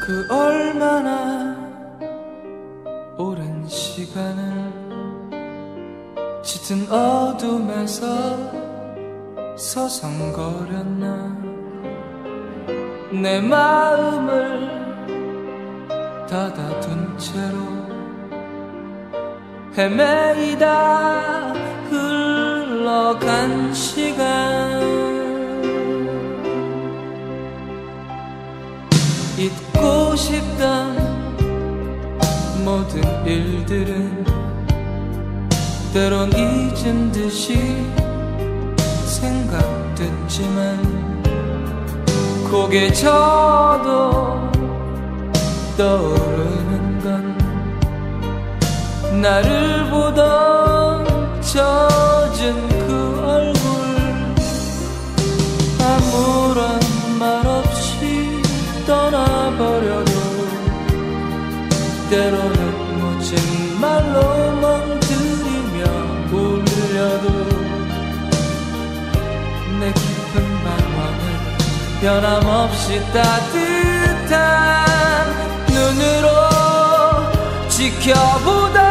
그 얼마나 오랜 시간을 짙은 어둠에서 서성거렸나. 내 마음을 닫아둔 채로 헤매이다 흘러간 시간. 잊고 싶던 모든 일들은 때론 잊은 듯이 생각됐지만 고개 져도 떠오르는 건 나를 보던 젖은 그 얼굴. 아무런 말 없이 떠나버려도 때로는 멋진 말로 멍들이며 울려도 내 깊은 방황을 변함없이 따뜻한 눈으로 지켜보던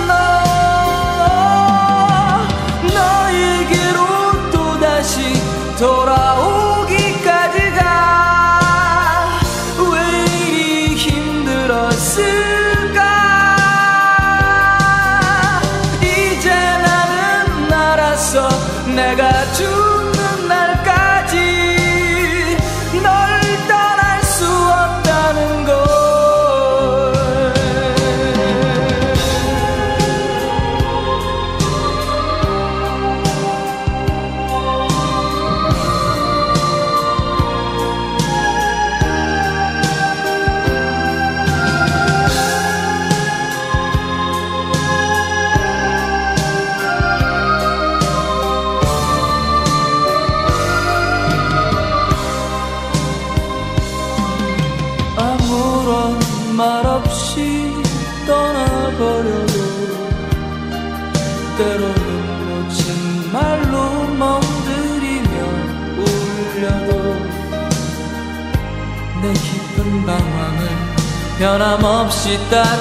너에게로 또다시 돌아오기까지가 왜 이리 힘들었을까. 이제 나는 알았어. 내가 죽는 날까지 널 떠날 수 없다는 걸. 말 없이 떠나버려도 때로는 놓친 말로 멍들이며 울려도 내 깊은 방황을 변함없이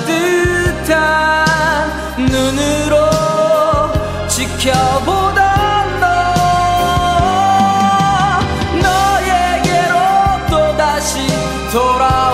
따뜻한 눈으로 지켜보던 너에게로 또다시 돌아